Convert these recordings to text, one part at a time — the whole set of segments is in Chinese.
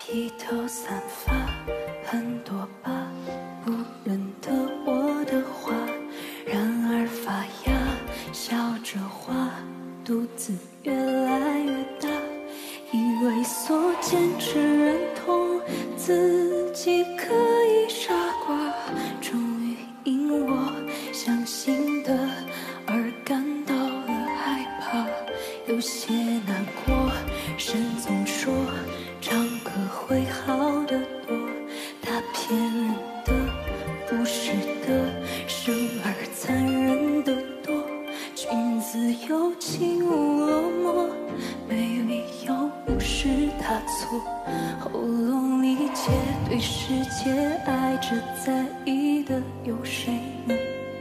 披头散发，很多疤，不认得我的话，然而发芽，笑着花，肚子越来越大，以为所见只认同自己可以傻瓜，终于因我相信的而感到了害怕，有些难过，神总说唱歌会好得多，他骗人的，不是的，生而残忍的多，君子有情无落寞，没理由不是他错，喉咙里结对世界爱着在意的有谁呢？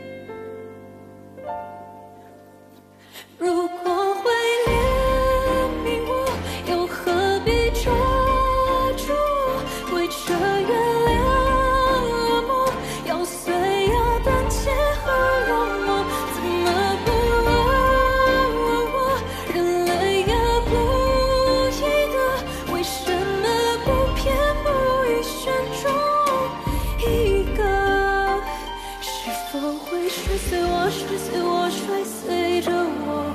如果会怜悯我，又何必抓住我？为这原谅恶魔，要碎要胆怯和软弱，怎么不问我？人类呀，故意的，为什么不偏不倚选中一个？是否会摔碎我，摔碎我，摔碎着我？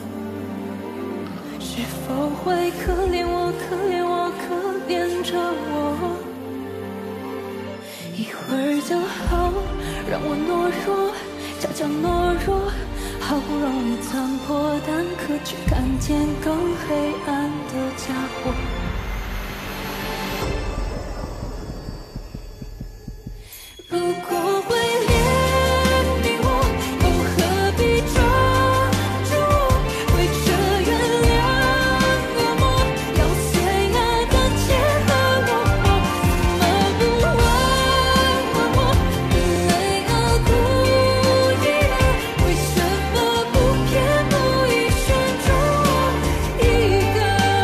是否会可怜我，可怜我，可怜着我？一会儿就好，让我懦弱，悄悄懦弱，好不容易残破蛋壳，却看见更黑暗的家伙。如果会怜悯我，又何必抓住我？为这原谅恶魔，要碎呀胆怯和软弱，怎么不问我？人类啊，故意的，为什么不偏不倚选中我一个？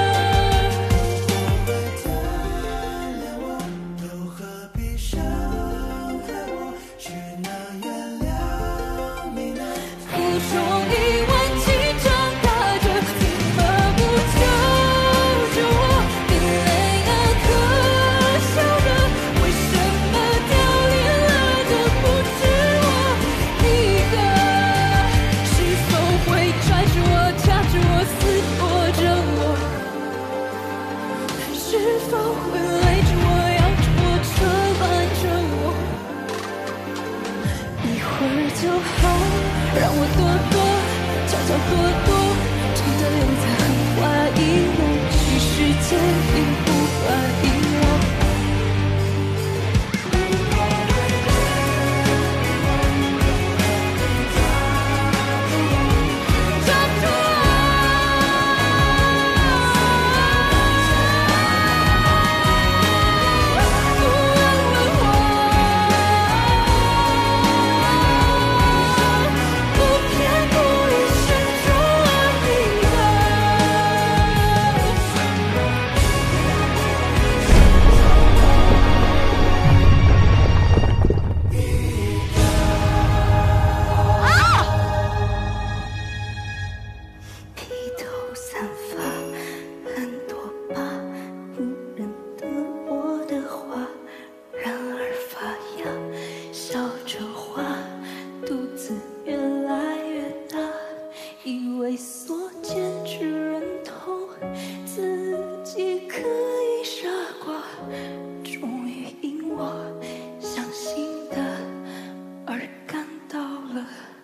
原谅我，又何必伤害我？去哪原谅你呢？ 腹中一万斤长大着，怎么不救救我？眼泪啊，可笑的，为什么掉链了的不止我一个？是否会拽着我，掐着我，撕破着我？是否会勒着我，咬着我，扯烂着我？一会儿就好，让我躲躲，悄悄躲躲，真的留在很怀疑我，其世界并不怀疑我。抓住不偏不倚选中一个。披头散发，很多疤，不认得我的话，然而发芽，笑着花，肚子越来越大，以为所见只认同自己可以傻瓜，终于因我相信的而感到了。